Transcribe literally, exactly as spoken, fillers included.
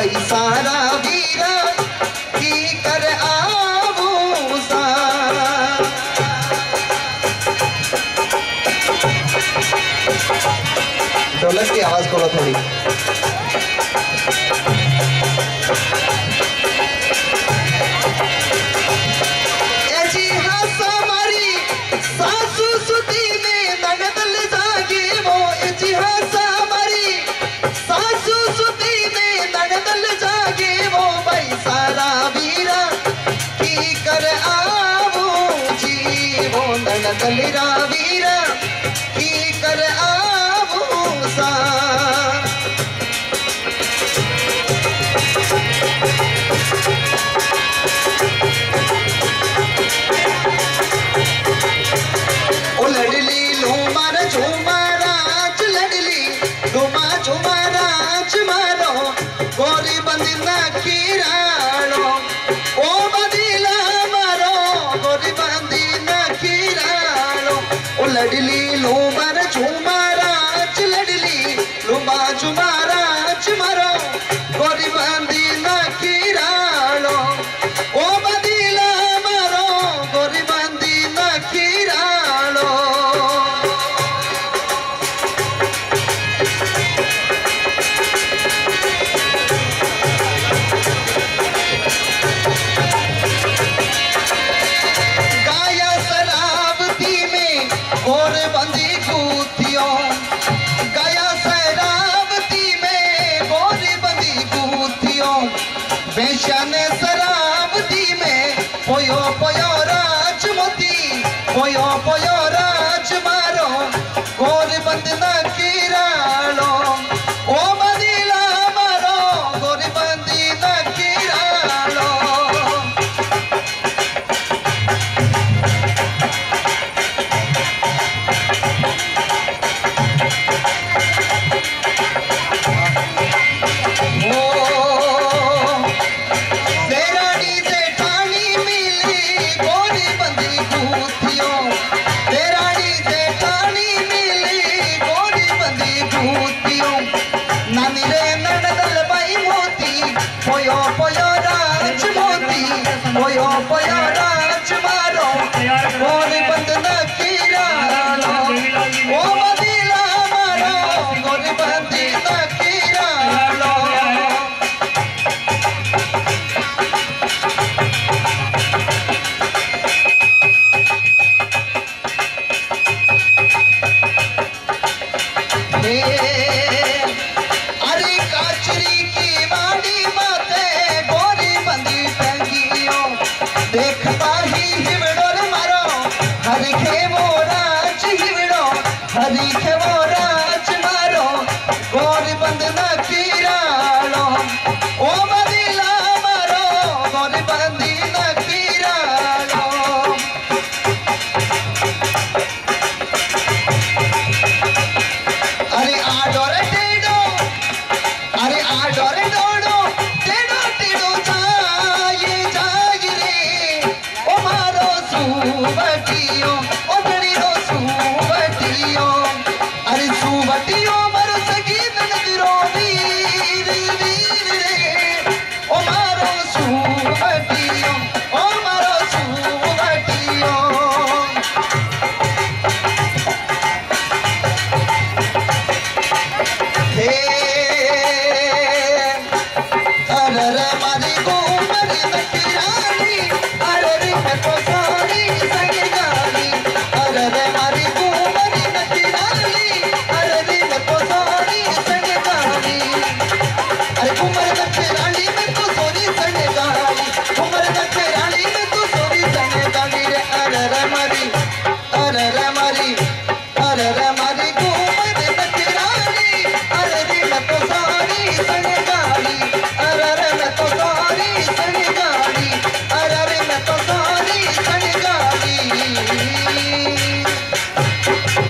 भाई सारा वीरा की कर आवू सा। ढोलक की आवाज खोलो थोड़ी। ऐसी हासा मारी सासू सुती में नगदल जागे वो। ऐसी हासा मारी सासू सुती में नगदल जागे वो। भाई सारा वीरा की कर आवू जी वो। नगदल रा वीरा की कर आवू सा। ओ लडली लूमर झूमरा लडली लूमा झूमरा मारो गोरी बंदी ना खीराड़ो। ओ बदीला मारो गोरी बंदी ना खीराड़ो। ओ लडली लूमर झूमरा लडली लूमा झूमरा मारो गोरी बंदी ना खीराड़ो। ओ बदीला मारो गोरी बंदी ना खीराड़ो। गाया शराबती में गोर बंदी कूतियों। गाया शराबती में गोर बंदी कूतियों। बेशन शराबती में पोयो पोयो राजमती पोयो पोयो राज मारो गोर बंद ना किरालो। ओ बदीला मारो गोर बंदी ना किरालो। तेरानी जेठानी मिली गोरी बंदी कूतियों। तेरानी जेठानी मिली गोरी बंदी कूतियों। नानी रे ननदल बाई मोती पोयो पोयो राज मोती पोयो पोयो राज मारो गोरी बंद ना किरालो। ओ बदीला मारो गोरी बंदी ना किरालो। अरे काचरी की वाड़ी माते गोरी बंदी टंगियों। देखता ही हिवड़ो मारो हरी खेवो राज हिवड़ो हरी खेवो